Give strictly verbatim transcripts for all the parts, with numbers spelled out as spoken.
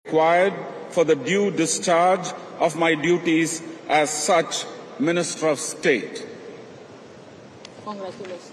required for the due discharge of my duties as such Minister of State. Congratulations.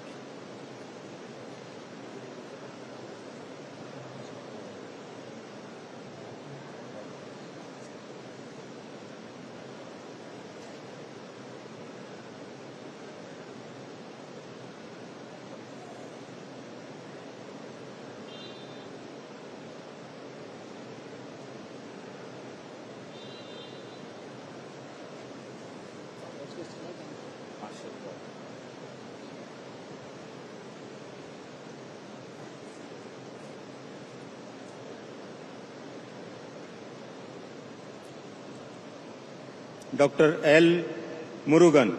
Doctor L. Murugan.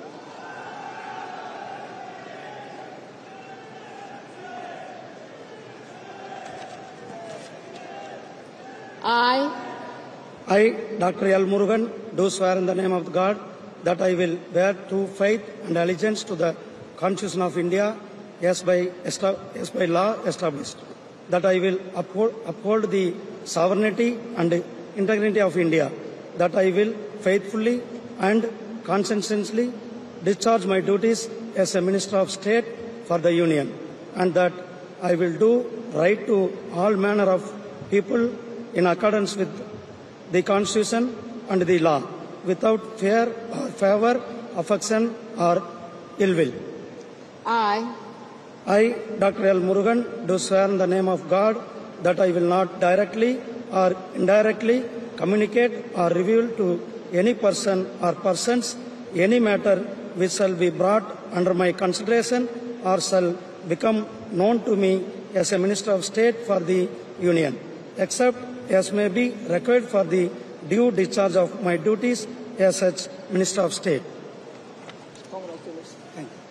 I, I, Doctor L. Murugan, do swear in the name of God that I will bear true faith and allegiance to the Constitution of India as by, as by law established, that I will uphold, uphold the sovereignty and integrity of India, that I will faithfully and conscientiously discharge my duties as a Minister of State for the Union, and that I will do right to all manner of people in accordance with the Constitution and the law, without fear or favor, affection or ill will. I, I, Doctor L. Murugan, do swear in the name of God that I will not directly or indirectly communicate or reveal to any person or persons any matter which shall be brought under my consideration or shall become known to me as a Minister of State for the Union, except as may be required for the due discharge of my duties as such Minister of State. congratulations. Thank you.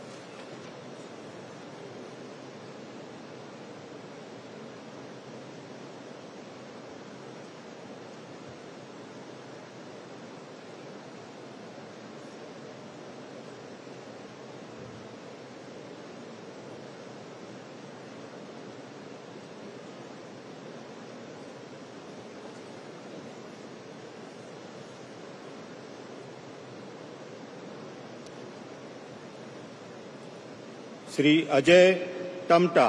Shri Ajay Tamta.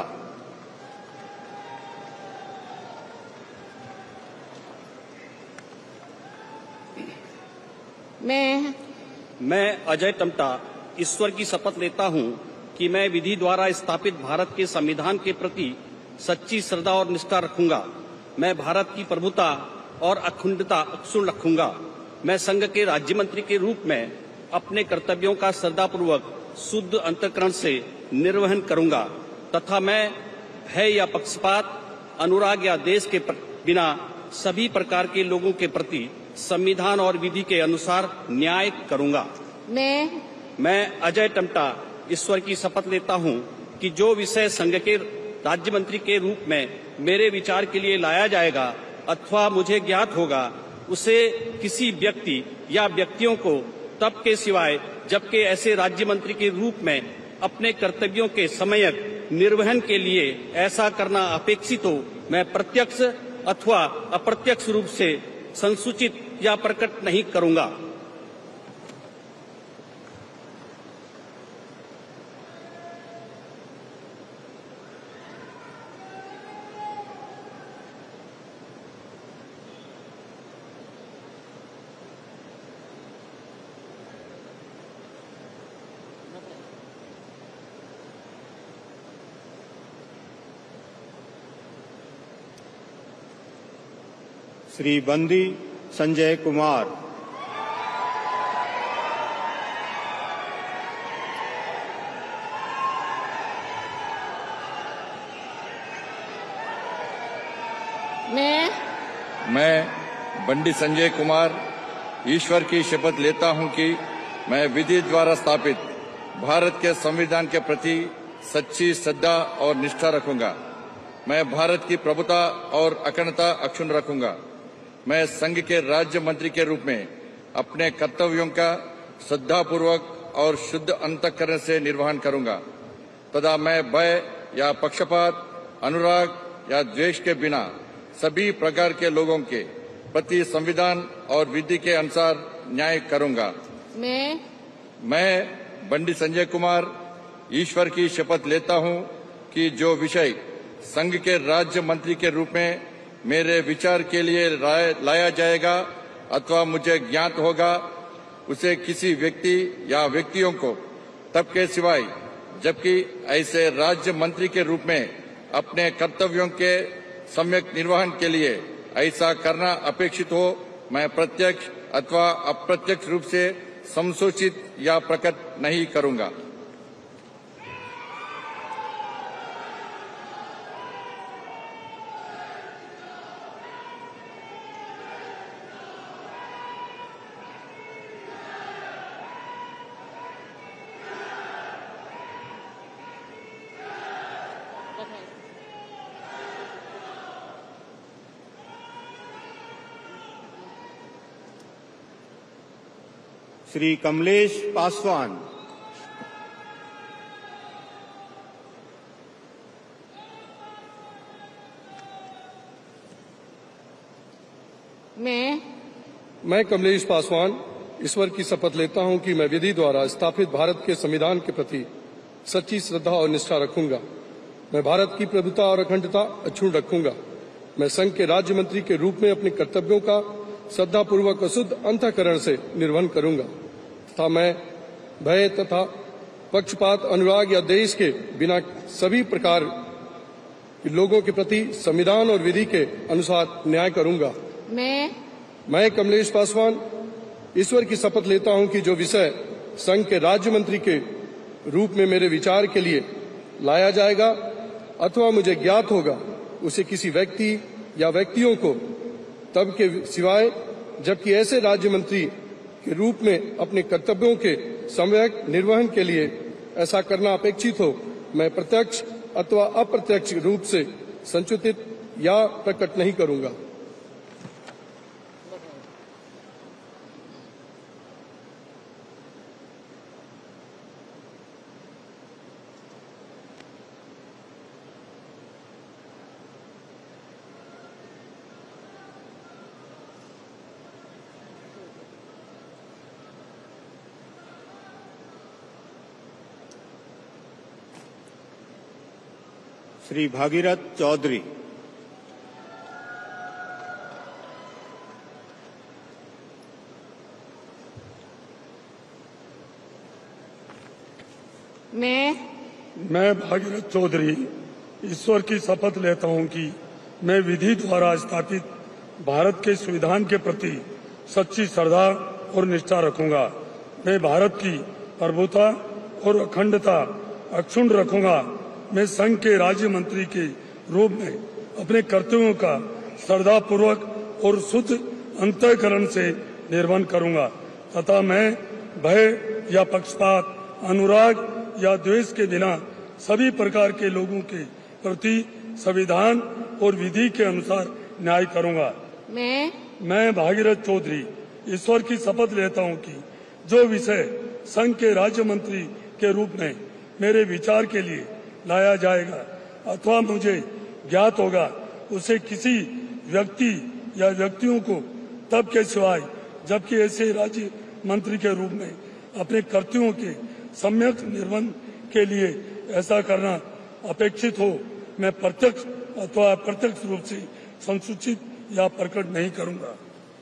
मैं मैं अजय टमटा ईश्वर की शपथ लेता हूं कि मैं विधि द्वारा स्थापित भारत के संविधान के प्रति सच्ची श्रद्धा और निष्ठा रखूंगा। मैं भारत की प्रभुता और अखंडता अक्षुण्ण रखूंगा। मैं संघ के राज्य मंत्री के रूप में अपने कर्तव्यों का श्रद्धापूर्वक शुद्ध अंतःकरण से निर्वहन करूंगा तथा मैं भय या पक्षपात, अनुराग या देश के बिना सभी प्रकार के लोगों के प्रति संविधान और विधि के अनुसार न्याय करूंगा। मैं मैं अजय टमटा ईश्वर की शपथ लेता हूं कि जो विषय संघ के राज्य मंत्री के रूप में मेरे विचार के लिए लाया जाएगा अथवा मुझे ज्ञात होगा, उसे किसी व्यक्ति या व्यक्तियों को तब के सिवाय जबकि ऐसे राज्य मंत्री के रूप में अपने कर्तव्यों के समयक निर्वहन के लिए ऐसा करना अपेक्षित हो, मैं प्रत्यक्ष अथवा अप्रत्यक्ष रूप से संसूचित या प्रकट नहीं करूंगा। श्री बंदी संजय कुमार। मैं मैं बंडी संजय कुमार ईश्वर की शपथ लेता हूं कि मैं विधि द्वारा स्थापित भारत के संविधान के प्रति सच्ची श्रद्धा और निष्ठा रखूंगा। मैं भारत की प्रभुता और अखंडता अक्षुण्ण रखूंगा। मैं संघ के राज्य मंत्री के रूप में अपने कर्तव्यों का श्रद्धापूर्वक और शुद्ध अंतःकरण से निर्वहन करूंगा तथा मैं भय या पक्षपात, अनुराग या द्वेष के बिना सभी प्रकार के लोगों के प्रति संविधान और विधि के अनुसार न्याय करूंगा। मैं मैं बंडी संजय कुमार ईश्वर की शपथ लेता हूं कि जो विषय संघ के राज्य मंत्री के रूप में मेरे विचार के लिए लाया जाएगा अथवा मुझे ज्ञात होगा, उसे किसी व्यक्ति या व्यक्तियों को तब के सिवाय जबकि ऐसे राज्य मंत्री के रूप में अपने कर्तव्यों के सम्यक निर्वहन के लिए ऐसा करना अपेक्षित हो, मैं प्रत्यक्ष अथवा अप्रत्यक्ष रूप से संसूचित या प्रकट नहीं करूंगा। श्री कमलेश पासवान। मैं मैं कमलेश पासवान ईश्वर की शपथ लेता हूं कि मैं विधि द्वारा स्थापित भारत के संविधान के प्रति सच्ची श्रद्धा और निष्ठा रखूंगा। मैं भारत की प्रभुता और अखंडता अक्षुण्ण रखूंगा। मैं संघ के राज्य मंत्री के रूप में अपने कर्तव्यों का श्रद्धापूर्वक और शुद्ध अंतःकरण से निर्वहन करूंगा तथा मैं भय तथा पक्षपात, अनुराग या देश के बिना सभी प्रकार के लोगों के प्रति संविधान और विधि के अनुसार न्याय करूंगा। मैं मैं कमलेश पासवान ईश्वर की शपथ लेता हूं कि जो विषय संघ के राज्य मंत्री के रूप में मेरे विचार के लिए लाया जाएगा अथवा मुझे ज्ञात होगा, उसे किसी व्यक्ति या व्यक्तियों को तब के सिवाय जबकि ऐसे राज्य मंत्री के रूप में अपने कर्तव्यों के सम्यक निर्वहन के लिए ऐसा करना अपेक्षित हो, मैं प्रत्यक्ष अथवा अप्रत्यक्ष रूप से संसूचित या प्रकट नहीं करूंगा। श्री भागीरथ चौधरी। मैं मैं भागीरथ चौधरी ईश्वर की शपथ लेता हूं कि मैं विधि द्वारा स्थापित भारत के संविधान के प्रति सच्ची श्रद्धा और निष्ठा रखूंगा। मैं भारत की प्रभुता और अखंडता अक्षुण्ण रखूंगा। मैं संघ के राज्य मंत्री के रूप में अपने कर्तव्यों का श्रद्धापूर्वक और शुद्ध अंतःकरण से निर्वहन करूंगा तथा मैं भय या पक्षपात, अनुराग या द्वेष के बिना सभी प्रकार के लोगों के प्रति संविधान और विधि के अनुसार न्याय करूंगा। मैं मैं भागीरथ चौधरी ईश्वर की शपथ लेता हूं कि जो विषय संघ के राज्य मंत्री के रूप में मेरे विचार के लिए लाया जाएगा अथवा मुझे ज्ञात होगा, उसे किसी व्यक्ति या व्यक्तियों को तब के सिवाय जबकि ऐसे राज्य मंत्री के रूप में अपने कर्तव्यों के सम्यक निर्वहन के लिए ऐसा करना अपेक्षित हो, मैं प्रत्यक्ष अथवा अप्रत्यक्ष रूप से संसूचित या प्रकट नहीं करूंगा।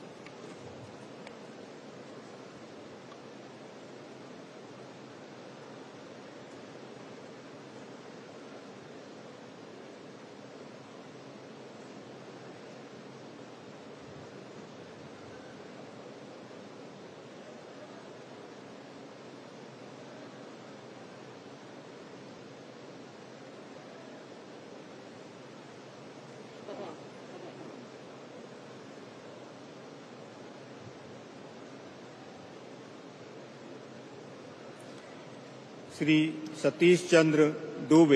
श्री सतीश चंद्र दुबे।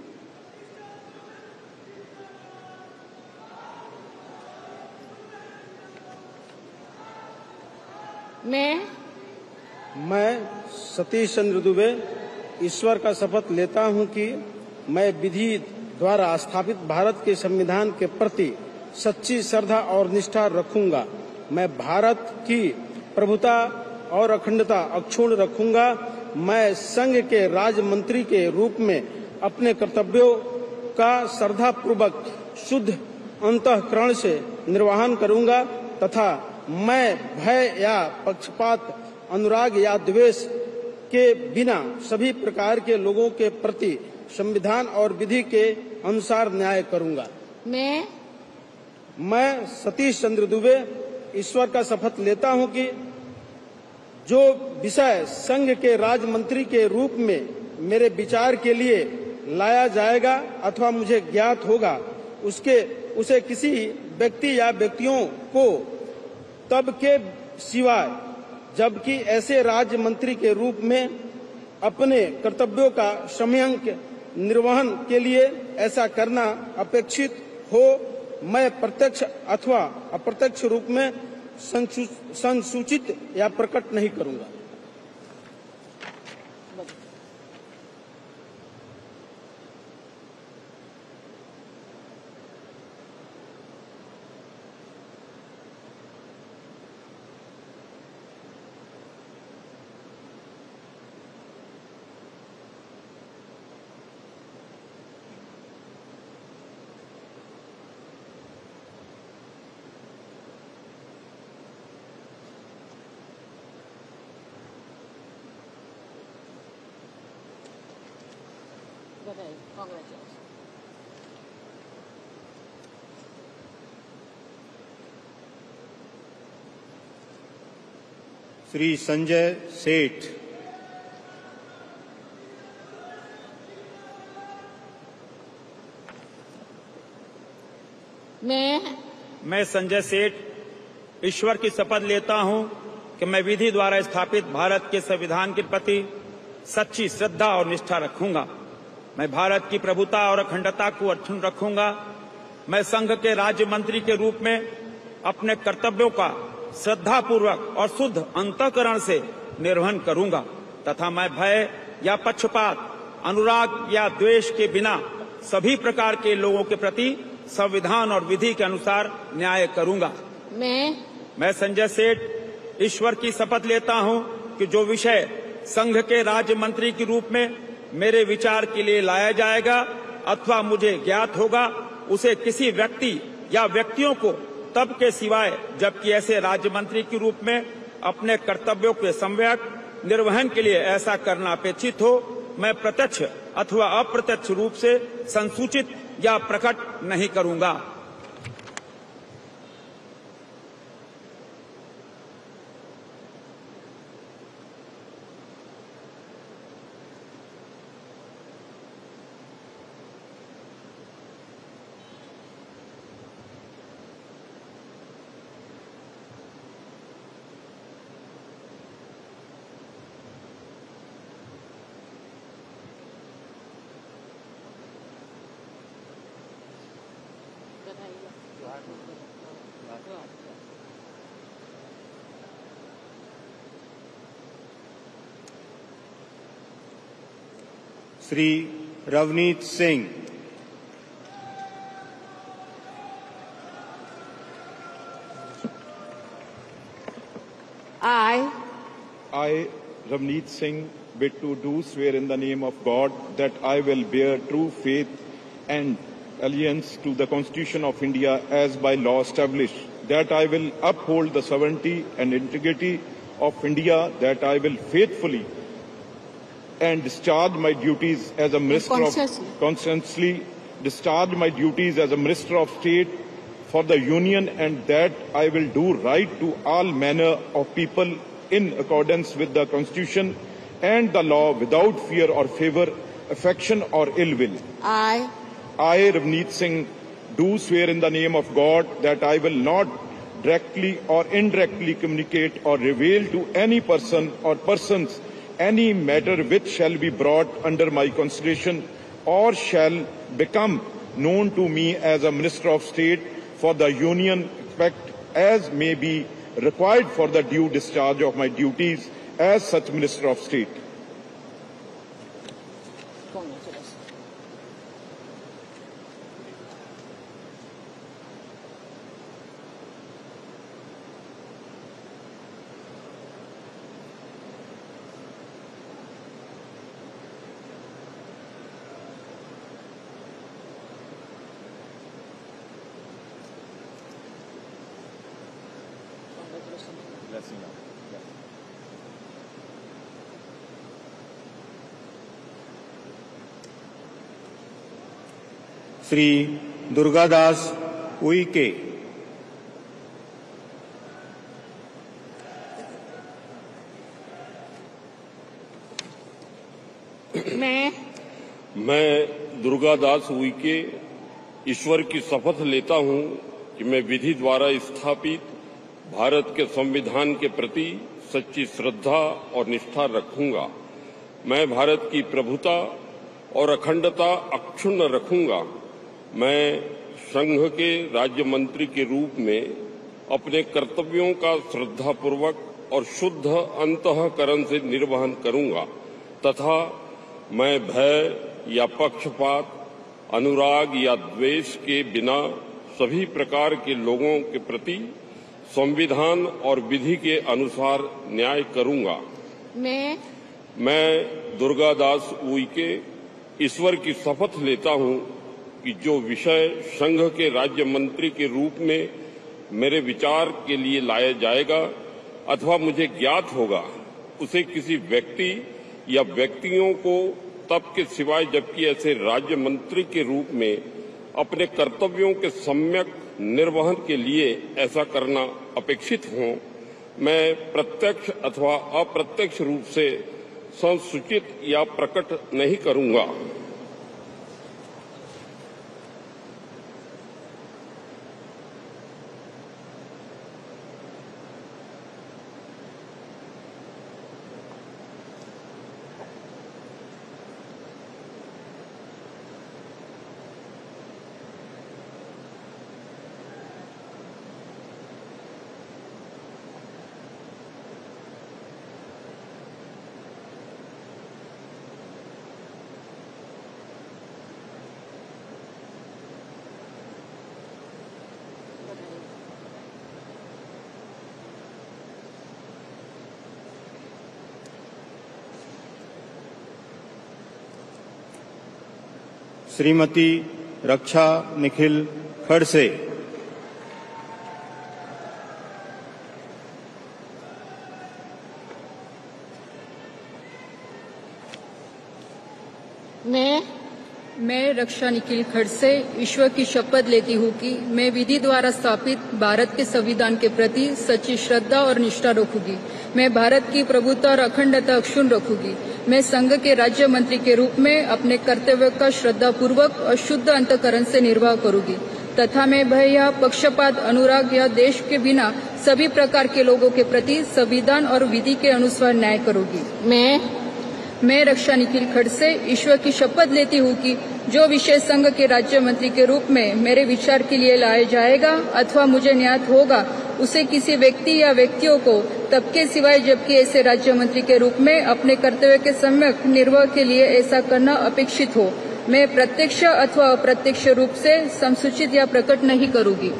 मैं मैं सतीश चंद्र दुबे ईश्वर का शपथ लेता हूं कि मैं विधि द्वारा स्थापित भारत के संविधान के प्रति सच्ची श्रद्धा और निष्ठा रखूंगा। मैं भारत की प्रभुता और अखंडता अक्षुण्ण रखूंगा। मैं संघ के राज्य मंत्री के रूप में अपने कर्तव्यों का श्रद्धापूर्वक शुद्ध अंतःकरण से निर्वहन करूंगा तथा मैं भय या पक्षपात, अनुराग या द्वेष के बिना सभी प्रकार के लोगों के प्रति संविधान और विधि के अनुसार न्याय करूंगा। मैं मैं सतीश चंद्र दुबे ईश्वर का शपथ लेता हूं कि जो विषय संघ के राज्य मंत्री के रूप में मेरे विचार के लिए लाया जाएगा अथवा मुझे ज्ञात होगा, उसके उसे किसी व्यक्ति या व्यक्तियों को तब के सिवाय जबकि ऐसे राज्य मंत्री के रूप में अपने कर्तव्यों का समयंक निर्वहन के लिए ऐसा करना अपेक्षित हो, मैं प्रत्यक्ष अथवा अप्रत्यक्ष रूप में संसूचित या प्रकट नहीं करूंगा। Congratulations. श्री संजय सेठ। मैं मैं संजय सेठ ईश्वर की शपथ लेता हूं कि मैं विधि द्वारा स्थापित भारत के संविधान के प्रति सच्ची श्रद्धा और निष्ठा रखूंगा। मैं भारत की प्रभुता और अखंडता को अक्षुण्ण रखूंगा। मैं संघ के राज्य मंत्री के रूप में अपने कर्तव्यों का श्रद्धापूर्वक और शुद्ध अंतःकरण से निर्वहन करूंगा तथा मैं भय या पक्षपात, अनुराग या द्वेष के बिना सभी प्रकार के लोगों के प्रति संविधान और विधि के अनुसार न्याय करूंगा। मैं मैं संजय सेठ ईश्वर की शपथ लेता हूं कि जो विषय संघ के राज्य मंत्री के रूप में मेरे विचार के लिए लाया जाएगा अथवा मुझे ज्ञात होगा, उसे किसी व्यक्ति या व्यक्तियों को तब के सिवाय जबकि ऐसे राज्य मंत्री के रूप में अपने कर्तव्यों के सम्यक निर्वहन के लिए ऐसा करना अपेक्षित हो, मैं प्रत्यक्ष अथवा अप्रत्यक्ष रूप से संसूचित या प्रकट नहीं करूंगा। Shri Ravneet Singh. I I, Ravneet Singh, bid to do swear in the name of God that I will bear true faith and allegiance to the Constitution of India as by law established, that I will uphold the sovereignty and integrity of India, that I will faithfully and discharge my duties as a minister of conscientiously discharge my duties as a minister of state for the Union, and that I will do right to all manner of people in accordance with the Constitution and the law without fear or favour, affection or ill will. I I, Ravneet Singh, do swear in the name of God that I will not directly or indirectly communicate or reveal to any person or persons any matter which shall be brought under my consideration or shall become known to me as a Minister of State for the Union, except as may be required for the due discharge of my duties as such Minister of State. Shri Durgadas Uikey. मैं मैं दुर्गादास उइके ईश्वर की शपथ लेता हूं कि मैं विधि द्वारा स्थापित भारत के संविधान के प्रति सच्ची श्रद्धा और निष्ठा रखूंगा। मैं भारत की प्रभुता और अखंडता अक्षुण्ण रखूंगा। मैं संघ के राज्य मंत्री के रूप में अपने कर्तव्यों का श्रद्धापूर्वक और शुद्ध अंतःकरण से निर्वहन करूंगा तथा मैं भय या पक्षपात, अनुराग या द्वेष के बिना सभी प्रकार के लोगों के प्रति संविधान और विधि के अनुसार न्याय करूंगा। मैं मैं दुर्गादास उइके ईश्वर की शपथ लेता हूं कि जो विषय संघ के राज्य मंत्री के रूप में मेरे विचार के लिए लाया जाएगा अथवा मुझे ज्ञात होगा, उसे किसी व्यक्ति या व्यक्तियों को तब के सिवाय जबकि ऐसे राज्य मंत्री के रूप में अपने कर्तव्यों के सम्यक निर्वहन के लिए ऐसा करना अपेक्षित हो, मैं प्रत्यक्ष अथवा अप्रत्यक्ष रूप से संसूचित या प्रकट नहीं करूंगा। श्रीमती रक्षा निखिल खड़से। मैं मैं रक्षा निखिल खड़से ईश्वर की शपथ लेती हूँ कि मैं विधि द्वारा स्थापित भारत के संविधान के प्रति सच्ची श्रद्धा और निष्ठा रखूंगी। मैं भारत की प्रभुता और अखंडता अक्षुण्ण रखूंगी। मैं संघ के राज्य मंत्री के रूप में अपने कर्तव्य का श्रद्धापूर्वक और शुद्ध अंतःकरण से निर्वाह करूंगी तथा मैं भय या पक्षपात, अनुराग या देश के बिना सभी प्रकार के लोगों के प्रति संविधान और विधि के अनुसार न्याय करूंगी। मैं मैं रक्षा निखिल खड़से ईश्वर की शपथ लेती हूँ कि जो विषय संघ के राज्य मंत्री के रूप में मेरे विचार के लिए लाया जाएगा अथवा मुझे ज्ञात होगा, उसे किसी व्यक्ति या व्यक्तियों को तब के सिवाय जबकि ऐसे राज्य मंत्री के रूप में अपने कर्तव्य के सम्यक निर्वाह के लिए ऐसा करना अपेक्षित हो, मैं प्रत्यक्ष अथवा अप्रत्यक्ष रूप से संसूचित या प्रकट नहीं करूंगी।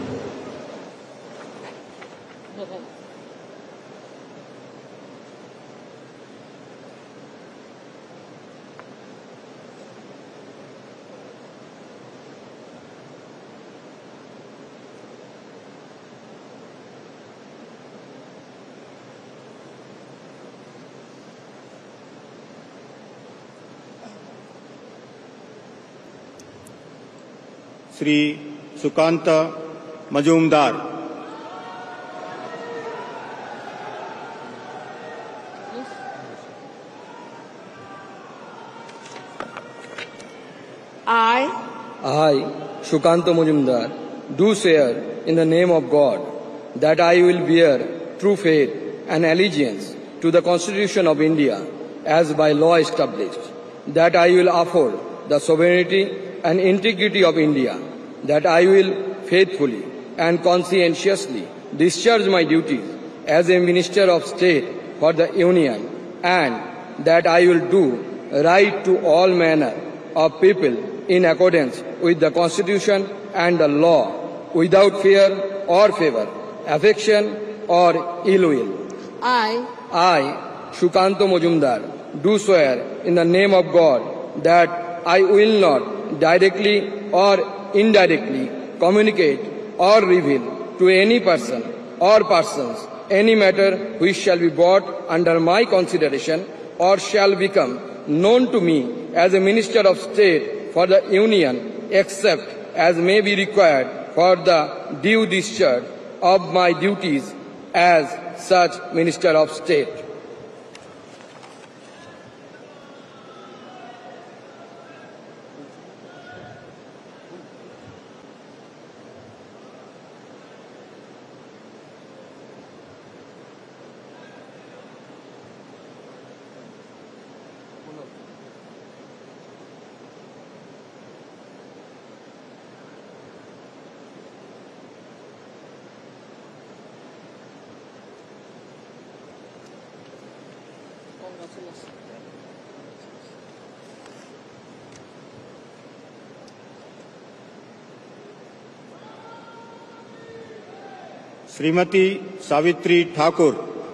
Shri Sukanta Majumdar. I I, Shukanto Majumdar, do swear in the name of God that I will bear true faith and allegiance to the Constitution of India as by law established, that I will uphold the sovereignty and integrity of India, that I will faithfully and conscientiously discharge my duties as a Minister of State for the Union, and that I will do right to all manner of people in accordance with the Constitution and the law, without fear or favor, affection or ill will. I I, Shukanto Majumdar, do swear in the name of God that I will not directly or indirectly communicate or reveal to any person or persons any matter which shall be brought under my consideration or shall become known to me as a Minister of State for the Union, except as may be required for the due discharge of my duties as such Minister of State. Shrimati Savitri Thakur,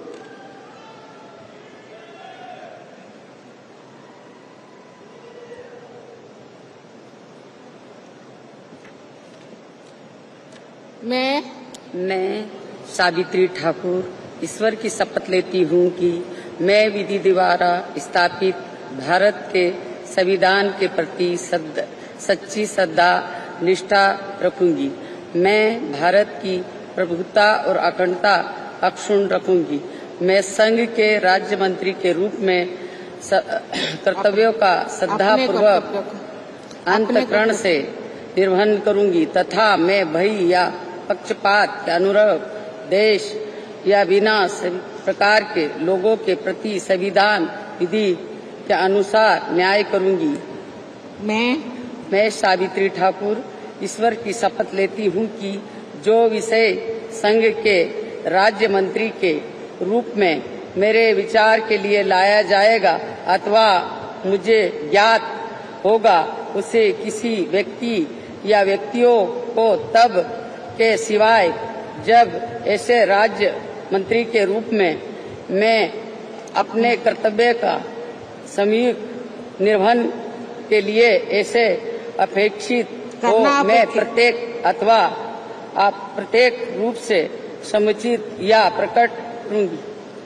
मैं मैं सावित्री ठाकुर ईश्वर की शपथ लेती हूँ कि मैं विधि द्वारा स्थापित भारत के संविधान के प्रति सच्ची श्रद्धा निष्ठा रखूंगी। मैं भारत की प्रभुता और अखंडता अक्षुण्ण रखूंगी। मैं संघ के राज्य मंत्री के रूप में कर्तव्यों का श्रद्धापूर्वक अंतःकरण से निर्वहन करूंगी तथा मैं भय या पक्षपात के अनुरूप देश या बिना सभी प्रकार के लोगों के प्रति संविधान विधि के अनुसार न्याय करूंगी। मैं मैं सावित्री ठाकुर ईश्वर की शपथ लेती हूँ कि जो विषय संघ के राज्य मंत्री के रूप में मेरे विचार के लिए लाया जाएगा अथवा मुझे ज्ञात होगा उसे किसी व्यक्ति या व्यक्तियों को तब के सिवाय जब ऐसे राज्य मंत्री के रूप में मैं अपने कर्तव्य का सम्यक निर्वहन के लिए ऐसे अपेक्षित हो मैं प्रत्येक अथवा अप्रत्येक रूप से समुचित या प्रकट करूंगी।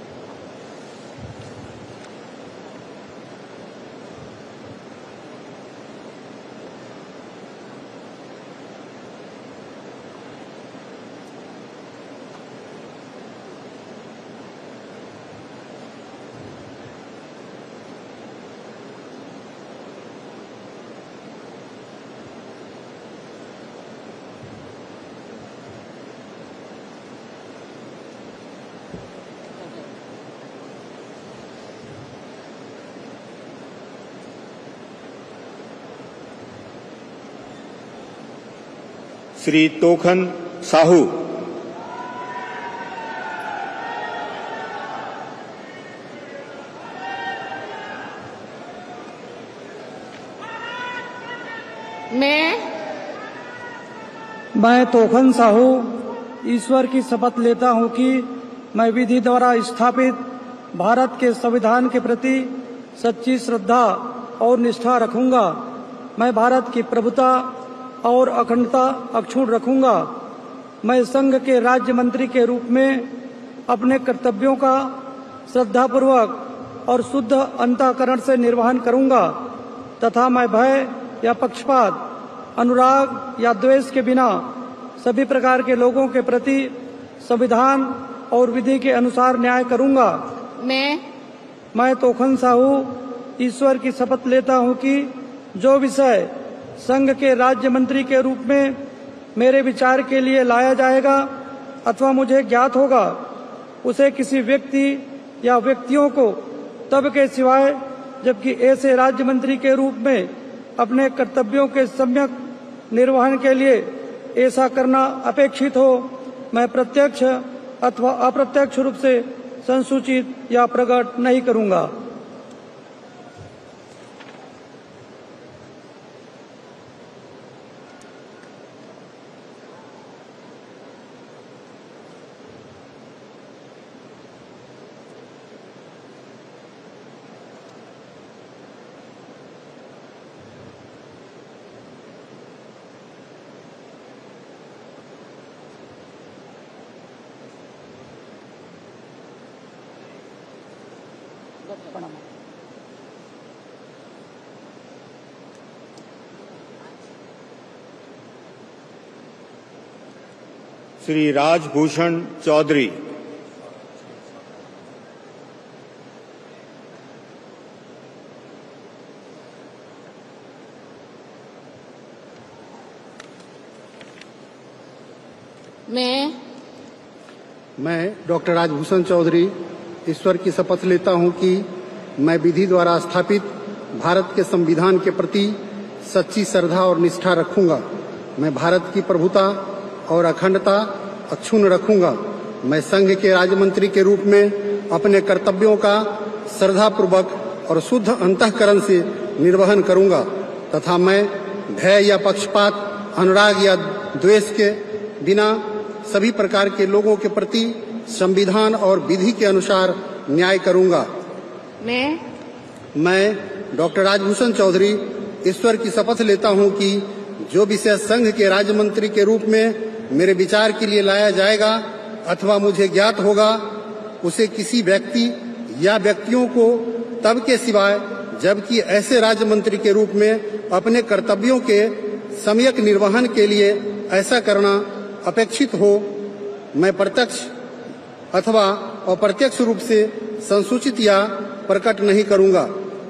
श्री तोखन साहू, मैं मैं तोखन साहू ईश्वर की शपथ लेता हूं कि मैं विधि द्वारा स्थापित भारत के संविधान के प्रति सच्ची श्रद्धा और निष्ठा रखूंगा। मैं भारत की प्रभुता और अखंडता अक्षुण्ण रखूंगा। मैं संघ के राज्य मंत्री के रूप में अपने कर्तव्यों का श्रद्धापूर्वक और शुद्ध अंतःकरण से निर्वहन करूंगा तथा मैं भय या पक्षपात, अनुराग या द्वेष के बिना सभी प्रकार के लोगों के प्रति संविधान और विधि के अनुसार न्याय करूंगा। मैं मैं तोखन साहू ईश्वर की शपथ लेता हूं कि जो विषय संघ के राज्य मंत्री के रूप में मेरे विचार के लिए लाया जाएगा अथवा मुझे ज्ञात होगा उसे किसी व्यक्ति या व्यक्तियों को तब के सिवाय जबकि ऐसे राज्य मंत्री के रूप में अपने कर्तव्यों के सम्यक निर्वहन के लिए ऐसा करना अपेक्षित हो मैं प्रत्यक्ष अथवा अप्रत्यक्ष रूप से संसूचित या प्रकट नहीं करूंगा। श्री राजभूषण चौधरी। मैं मैं डॉक्टर राजभूषण चौधरी ईश्वर की शपथ लेता हूं कि मैं विधि द्वारा स्थापित भारत के संविधान के प्रति सच्ची श्रद्धा और निष्ठा रखूंगा। मैं भारत की प्रभुता और अखंडता अक्षुण्ण रखूंगा। मैं संघ के राज्य मंत्री के रूप में अपने कर्तव्यों का श्रद्धापूर्वक और शुद्ध अंतःकरण से निर्वहन करूंगा तथा मैं भय या पक्षपात, अनुराग या द्वेष के बिना सभी प्रकार के लोगों के प्रति संविधान और विधि के अनुसार न्याय करूंगा। मैं मैं डॉक्टर राजभूषण चौधरी ईश्वर की शपथ लेता हूं कि जो विषय संघ के राज्य मंत्री के रूप में मेरे विचार के लिए लाया जाएगा अथवा मुझे ज्ञात होगा, उसे किसी व्यक्ति या व्यक्तियों को तब के सिवाय जबकि ऐसे राज्य मंत्री के रूप में अपने कर्तव्यों के सम्यक निर्वहन के लिए ऐसा करना अपेक्षित हो, मैं प्रत्यक्ष अथवा अप्रत्यक्ष रूप से संसूचित या प्रकट नहीं करूंगा।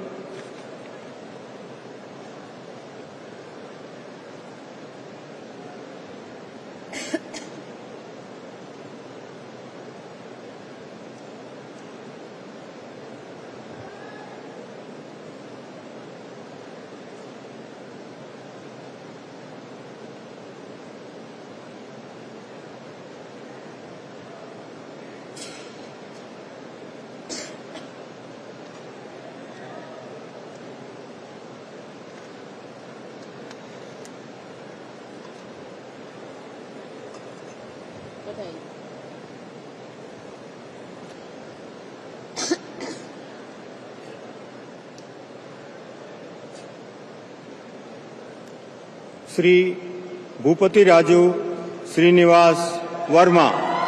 श्री भूपति राजू श्रीनिवास वर्मा।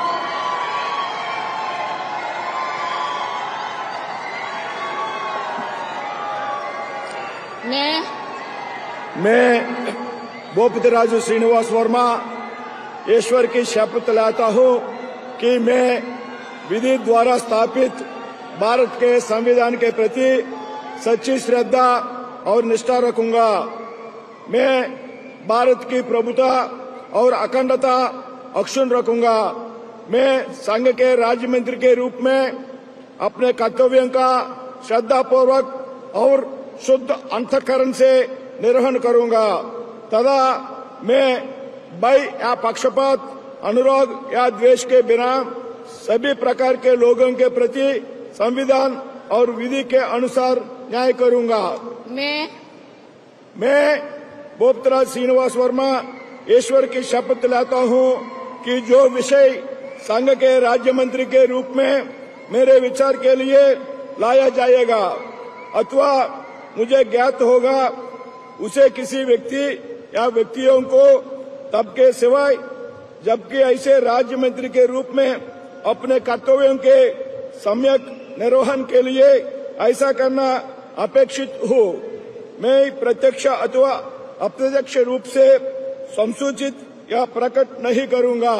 मैं मैं भूपति राजू श्रीनिवास वर्मा ईश्वर की शपथ लेता हूं कि मैं विधि द्वारा स्थापित भारत के संविधान के प्रति सच्ची श्रद्धा और निष्ठा रखूंगा। मैं भारत की प्रभुता और अखंडता अक्षुण्ण रखूंगा। मैं संघ के राज्य मंत्री के रूप में अपने कर्तव्यों का श्रद्धापूर्वक और शुद्ध अंतःकरण से निर्वहन करूंगा तथा मैं भय या पक्षपात, अनुराग या द्वेष के बिना सभी प्रकार के लोगों के प्रति संविधान और विधि के अनुसार न्याय करूंगा। मैं मैं भूपतराज श्रीनिवास वर्मा ईश्वर की शपथ लेता हूं कि जो विषय संघ के राज्य मंत्री के रूप में मेरे विचार के लिए लाया जाएगा अथवा मुझे ज्ञात होगा, उसे किसी व्यक्ति या व्यक्तियों को तब के सिवाय जबकि ऐसे राज्य मंत्री के रूप में अपने कर्तव्यों के सम्यक निर्वहन के लिए ऐसा करना अपेक्षित हो, मैं प्रत्यक्ष अथवा अप्रत्यक्ष रूप से संसूचित या प्रकट नहीं करूंगा।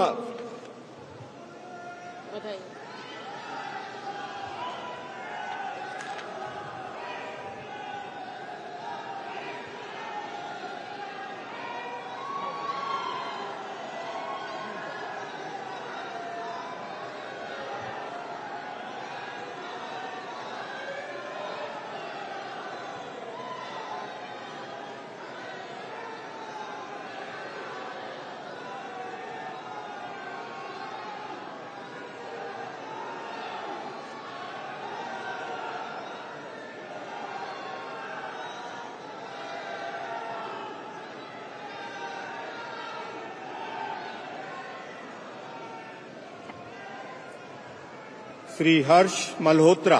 श्री हर्ष मल्होत्रा।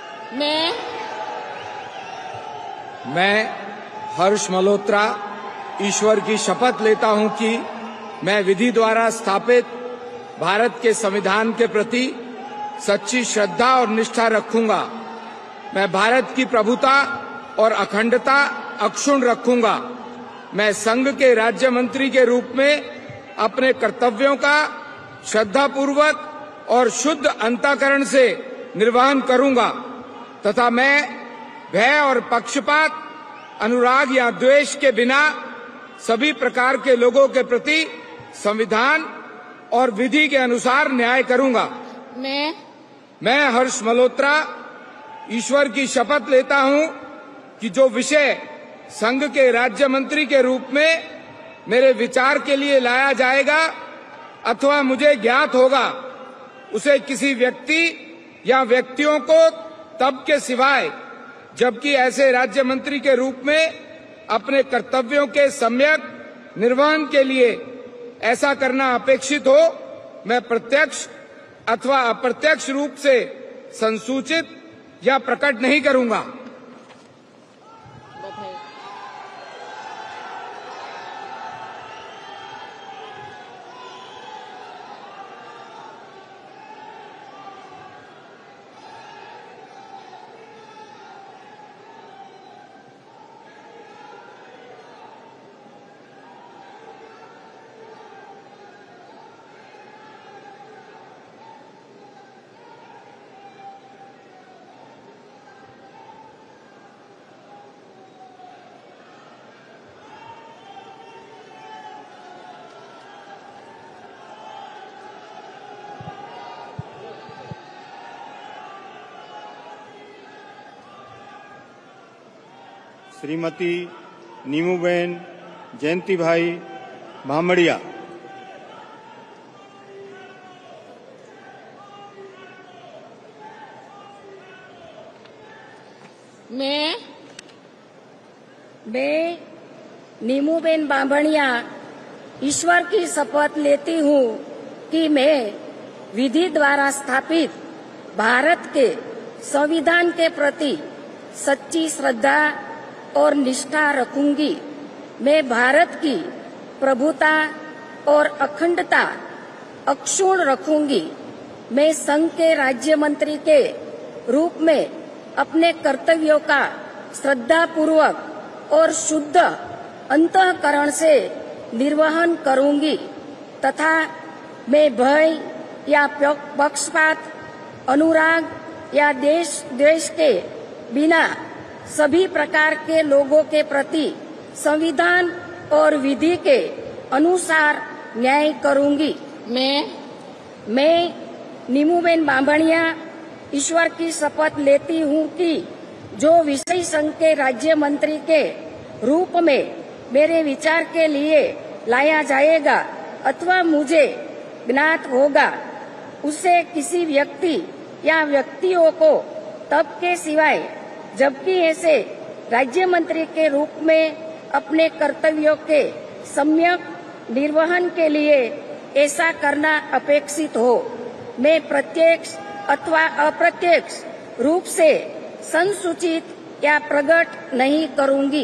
मैं मैं हर्ष मल्होत्रा ईश्वर की शपथ लेता हूं कि मैं विधि द्वारा स्थापित भारत के संविधान के प्रति सच्ची श्रद्धा और निष्ठा रखूंगा। मैं भारत की प्रभुता और अखंडता अक्षुण्ण रखूंगा। मैं संघ के राज्य मंत्री के रूप में अपने कर्तव्यों का श्रद्धापूर्वक और शुद्ध अंतःकरण से निर्वहन करूंगा तथा मैं भय और पक्षपात, अनुराग या द्वेष के बिना सभी प्रकार के लोगों के प्रति संविधान और विधि के अनुसार न्याय करूंगा। मैं मैं हर्ष मल्होत्रा ईश्वर की शपथ लेता हूं कि जो विषय संघ के राज्य मंत्री के रूप में मेरे विचार के लिए लाया जाएगा अथवा मुझे ज्ञात होगा, उसे किसी व्यक्ति या व्यक्तियों को तब के सिवाय जबकि ऐसे राज्य मंत्री के रूप में अपने कर्तव्यों के सम्यक निर्वहन के लिए ऐसा करना अपेक्षित हो, मैं प्रत्यक्ष अथवा अप्रत्यक्ष रूप से संसूचित या प्रकट नहीं करूंगा। श्रीमती नीमूबेन जयंती भाई भामड़िया। मैं मैं नीमूबेन बांभणिया ईश्वर की शपथ लेती हूँ कि मैं विधि द्वारा स्थापित भारत के संविधान के प्रति सच्ची श्रद्धा और निष्ठा रखूंगी। मैं भारत की प्रभुता और अखंडता अक्षुण्ण रखूंगी। मैं संघ के राज्य मंत्री के रूप में अपने कर्तव्यों का श्रद्धापूर्वक और शुद्ध अंतःकरण से निर्वहन करूंगी तथा मैं भय या पक्षपात, अनुराग या देश द्वेष के बिना सभी प्रकार के लोगों के प्रति संविधान और विधि के अनुसार न्याय करूंगी। मैं मैं नीमूबेन बांभणिया ईश्वर की शपथ लेती हूँ कि जो विषय संघ के राज्य मंत्री के रूप में मेरे विचार के लिए लाया जाएगा अथवा मुझे ज्ञात होगा, उसे किसी व्यक्ति या व्यक्तियों को तब के सिवाय जबकि ऐसे राज्य मंत्री के रूप में अपने कर्तव्यों के सम्यक निर्वहन के लिए ऐसा करना अपेक्षित हो, मैं प्रत्यक्ष अथवा अप्रत्यक्ष रूप से संसूचित या प्रकट नहीं करूंगी।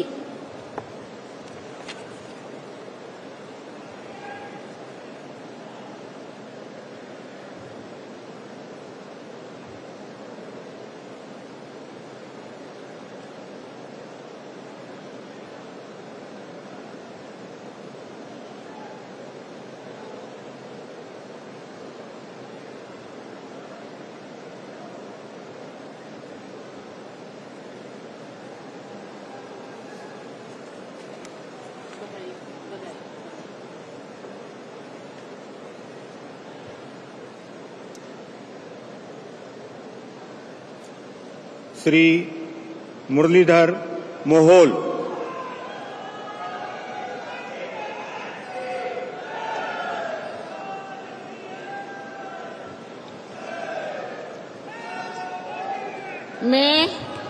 श्री मुरलीधर मोहोल। मैं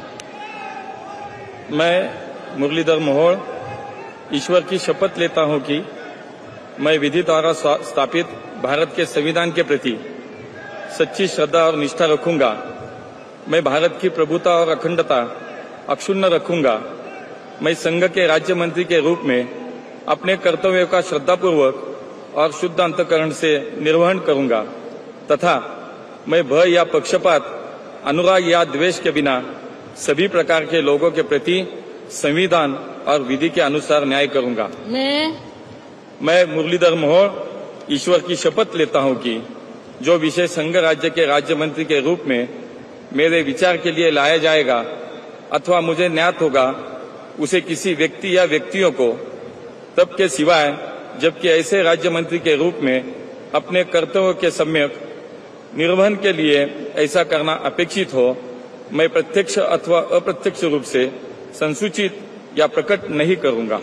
मैं मुरलीधर मोहोल ईश्वर की शपथ लेता हूं कि मैं विधि द्वारा स्थापित भारत के संविधान के प्रति सच्ची श्रद्धा और निष्ठा रखूंगा। मैं भारत की प्रभुता और अखंडता अक्षुण्ण रखूंगा। मैं संघ के राज्य मंत्री के रूप में अपने कर्तव्यों का श्रद्धापूर्वक और शुद्ध अंतःकरण से निर्वहन करूंगा तथा मैं भय या पक्षपात, अनुराग या द्वेष के बिना सभी प्रकार के लोगों के प्रति संविधान और विधि के अनुसार न्याय करूंगा। मैं मैं मुरलीधर मोहोळ ईश्वर की शपथ लेता हूं कि जो विषय संघ राज्य के राज्य मंत्री के रूप में मेरे विचार के लिए लाया जाएगा अथवा मुझे ज्ञात होगा, उसे किसी व्यक्ति या व्यक्तियों को तब के सिवाय जबकि ऐसे राज्य मंत्री के रूप में अपने कर्तव्यों के सम्यक निर्वहन के लिए ऐसा करना अपेक्षित हो, मैं प्रत्यक्ष अथवा अप्रत्यक्ष रूप से संसूचित या प्रकट नहीं करूंगा।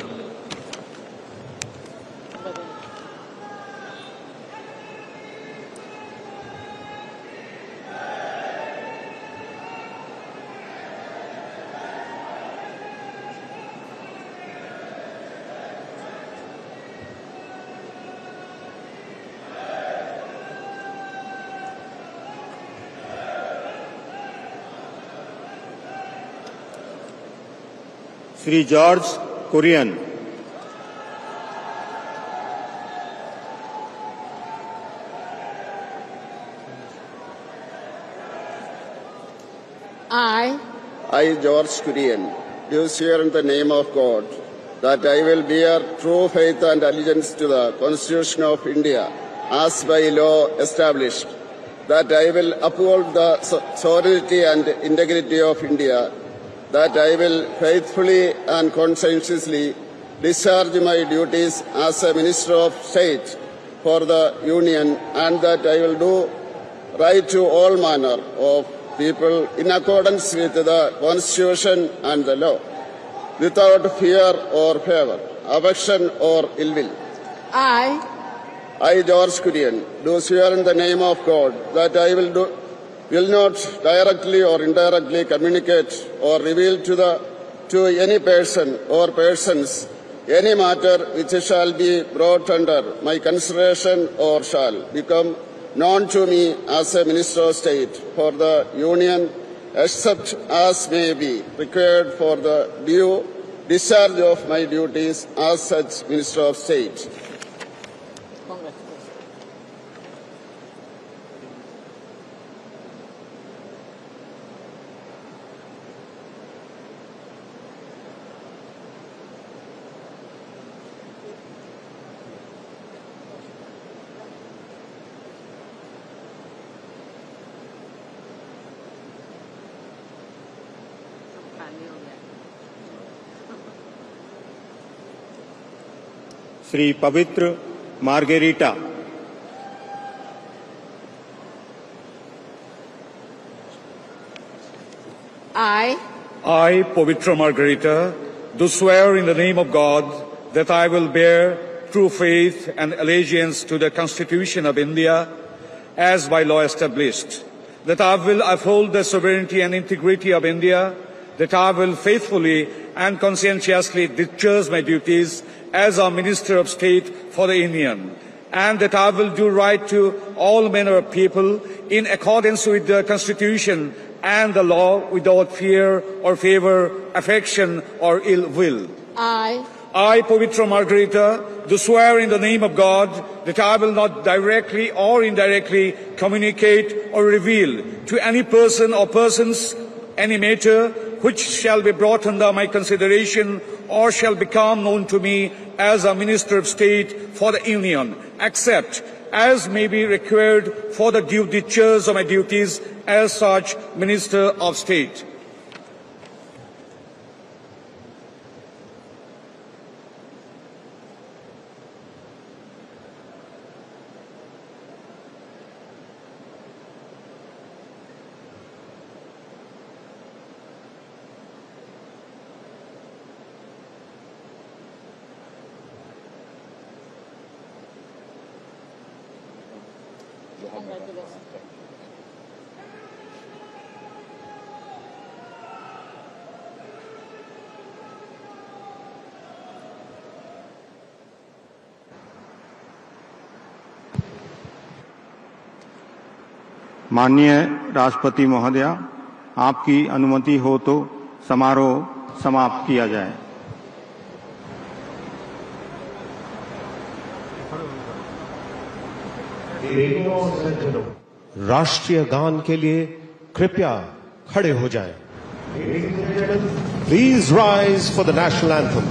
Shri George Kurian. I I, George Kurian, do swear in the name of God that I will bear true faith and allegiance to the Constitution of India as by law established, that I will uphold the sovereignty and integrity of India, that I will faithfully and conscientiously discharge my duties as a Minister of State for the Union, and that I will do right to all manner of people in accordance with the Constitution and the law, without fear or favour, affection or ill will. I I, George Kurian, do swear in the name of God that I will do will not directly or indirectly communicate or reveal to the to any person or persons any matter which shall be brought under my consideration or shall become known to me as a Minister of State for the Union, except as may be required for the due discharge of my duties as such Minister of State. Shri Pabitra Margherita. I I, Pavitra Margarita, do swear in the name of God that I will bear true faith and allegiance to the Constitution of India as by law established, that I will uphold the sovereignty and integrity of India, that I will faithfully and conscientiously discharge my duties as a Minister of State for the Union, and that I will do right to all manner of people in accordance with the Constitution and the law without fear or favour, affection or ill will. I I, Pavitra Margarita, do swear in the name of God that I will not directly or indirectly communicate or reveal to any person or persons any matter which shall be brought under my consideration or shall become known to me as a Minister of State for the Union, except as may be required for the due discharge of my duties as such Minister of State. माननीय राष्ट्रपति महोदया, आपकी अनुमति हो तो समारोह समाप्त किया जाए। राष्ट्रीय गान के लिए कृपया खड़े हो जाएं। Please rise for the national anthem.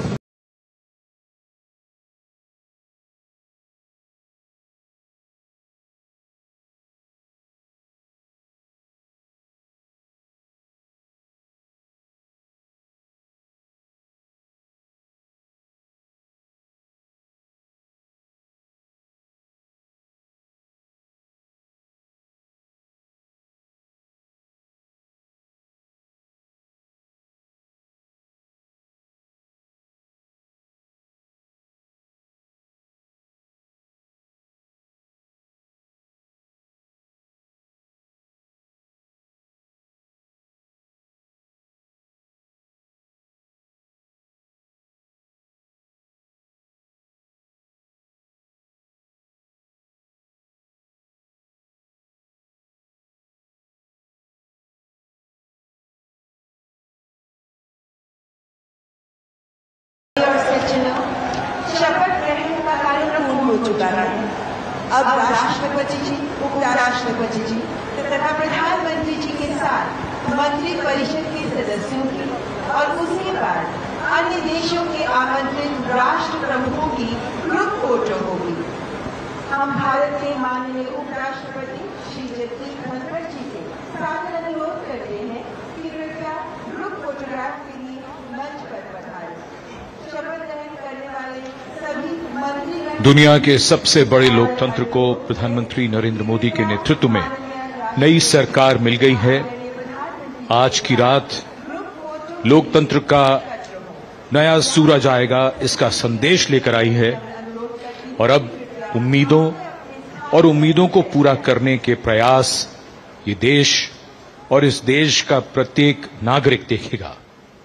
शपथ ग्रहण का कार्यक्रम पूर्ण हो चुका है। अब राष्ट्रपति जी, उपराष्ट्रपति जी तथा प्रधानमंत्री जी के साथ मंत्री परिषद के सदस्यों की और उसके बाद अन्य देशों के आमंत्रित राष्ट्र प्रमुखों की ग्रुप फोटो होगी। हम भारत के माननीय उपराष्ट्रपति श्री जगदीप धनखड़ जी से सादर अनुरोध करते हैं कि कृपया ग्रुप फोटोग्राफ के लिए मंच पर पधारें। शपथ ग्रहण करने वाले सभी मंत्री दुनिया के सबसे बड़े लोकतंत्र को प्रधानमंत्री नरेंद्र मोदी के नेतृत्व में नई सरकार मिल गई है। आज की रात लोकतंत्र का नया सूरज आएगा, इसका संदेश लेकर आई है और अब उम्मीदों और उम्मीदों को पूरा करने के प्रयास ये देश और इस देश का प्रत्येक नागरिक देखेगा।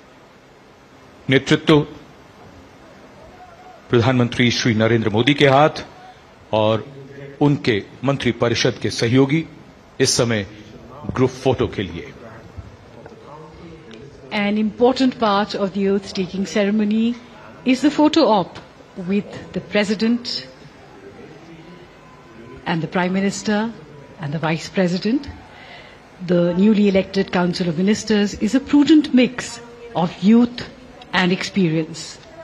नेतृत्व प्रधानमंत्री श्री नरेंद्र मोदी के हाथ और उनके मंत्रिपरिषद के सहयोगी इस समय ग्रुप फोटो के लिए। An important part of the oath-taking ceremony is the photo op with the President and the Prime Minister and the Vice President. The newly elected Council of Ministers is a prudent mix of youth and experience.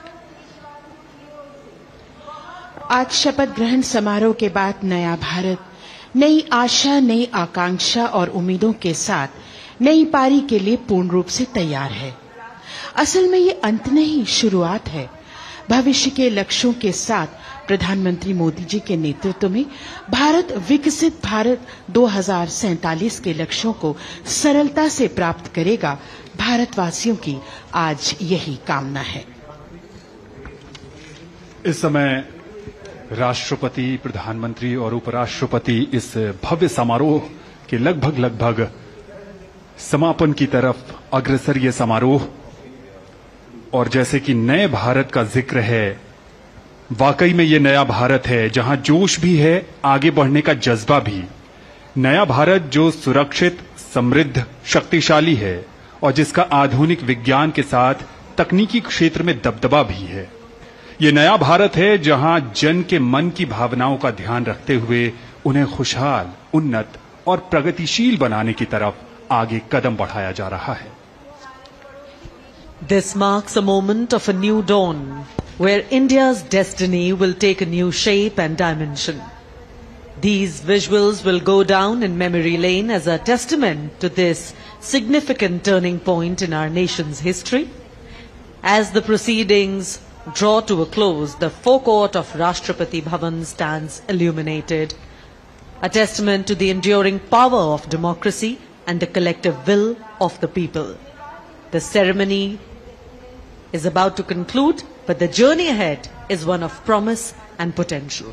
आज शपथ ग्रहण समारोह के बाद नया भारत नई आशा, नई आकांक्षा और उम्मीदों के साथ नई पारी के लिए पूर्ण रूप से तैयार है। असल में ये अंत नहीं, शुरुआत है। भविष्य के लक्ष्यों के साथ प्रधानमंत्री मोदी जी के नेतृत्व में भारत विकसित भारत दो हज़ार सैंतालीस के लक्ष्यों को सरलता से प्राप्त करेगा। भारतवासियों की आज यही कामना है। इस समय राष्ट्रपति, प्रधानमंत्री और उपराष्ट्रपति इस भव्य समारोह के लगभग लगभग समापन की तरफ अग्रसर ये समारोह। और जैसे कि नए भारत का जिक्र है, वाकई में ये नया भारत है जहां जोश भी है, आगे बढ़ने का जज्बा भी। नया भारत जो सुरक्षित, समृद्ध, शक्तिशाली है और जिसका आधुनिक विज्ञान के साथ तकनीकी क्षेत्र में दबदबा भी है। ये नया भारत है जहां जन के मन की भावनाओं का ध्यान रखते हुए उन्हें खुशहाल, उन्नत और प्रगतिशील बनाने की तरफ आगे कदम बढ़ाया जा रहा है। This marks a moment of a new dawn, where India's destiny will take a new shape and dimension. These visuals will go down in memory lane as a testament to this significant turning point in our nation's history. As the proceedings draw to a close, the forecourt of Rashtrapati Bhavan stands illuminated, a testament to the enduring power of democracy and the collective will of the people. The ceremony is about to conclude, but the journey ahead is one of promise and potential.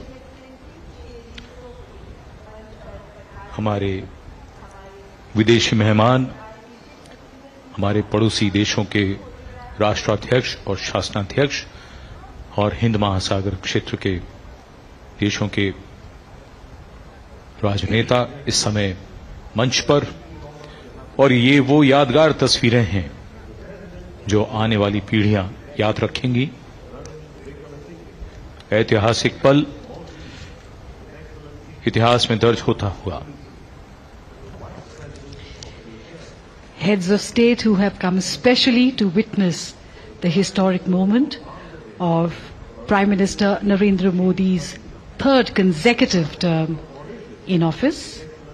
हमारे विदेशी मेहमान, हमारे पड़ोसी देशों के राष्ट्राध्यक्ष और शासनाध्यक्ष और हिंद महासागर क्षेत्र के देशों के राजनेता इस समय मंच पर, और ये वो यादगार तस्वीरें हैं जो आने वाली पीढ़ियां याद रखेंगी। ऐतिहासिक पल इतिहास में दर्ज होता हुआ। Heads of state who have come especially to witness the historic moment of Prime Minister Narendra Modi's third consecutive term in office.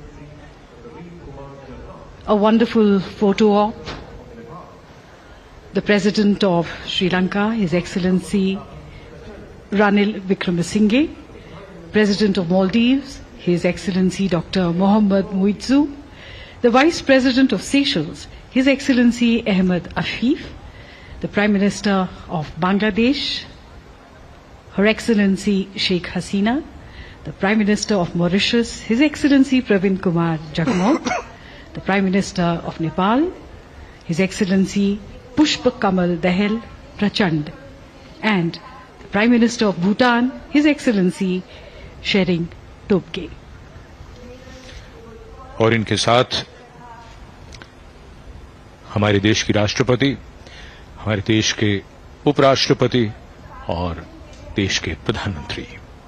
A wonderful photo op. The President of Sri Lanka, His Excellency Ranil Wickremesinghe, President of Maldives, His Excellency Doctor Mohammad Muizzu, the Vice President of Seychelles, His Excellency Ahmed Afif, the Prime Minister of Bangladesh, Her Excellency Sheikh Hasina, the Prime Minister of Mauritius, His Excellency Pravin Kumar Jagnauth, the Prime Minister of Nepal, His Excellency Pushpa Kamal Dahal Prachand, and the Prime Minister of Bhutan, His Excellency Shering Tobgay. और इनके साथ हमारे देश की राष्ट्रपति, हमारे देश के उपराष्ट्रपति और देश के प्रधानमंत्री।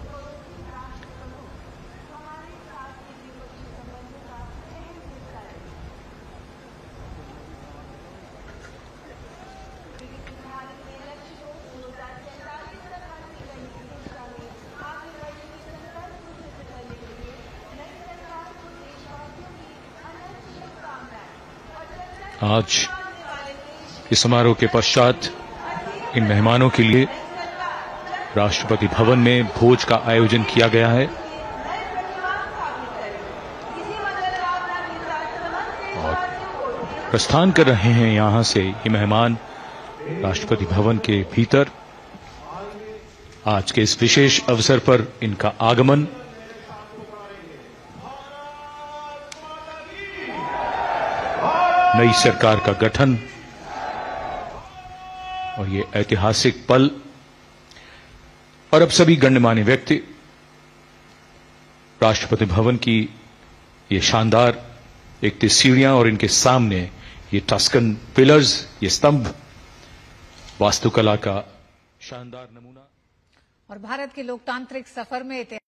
आज इस समारोह के पश्चात इन मेहमानों के लिए राष्ट्रपति भवन में भोज का आयोजन किया गया है और प्रस्थान कर रहे हैं यहां से ये मेहमान राष्ट्रपति भवन के भीतर। आज के इस विशेष अवसर पर इनका आगमन नई सरकार का गठन और ये ऐतिहासिक पल और अब सभी गण्यमान्य व्यक्ति राष्ट्रपति भवन की ये शानदार एक सीढ़ियां और इनके सामने ये टस्कन पिलर्स, ये स्तंभ वास्तुकला का शानदार नमूना। और भारत के लोकतांत्रिक सफर में